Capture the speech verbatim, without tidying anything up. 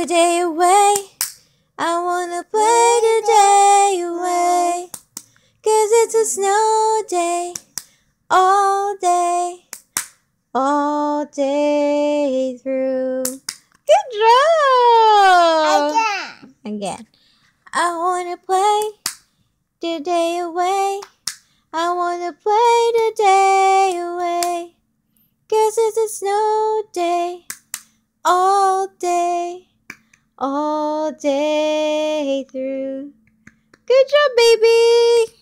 the day away. I wanna play the day away. 'Cause it's a snow day. All day. All day through. Good job! Again. Again. I wanna play the day away. I wanna play the day away. 'Cause it's a snow day. All day. All day through. Good job, baby!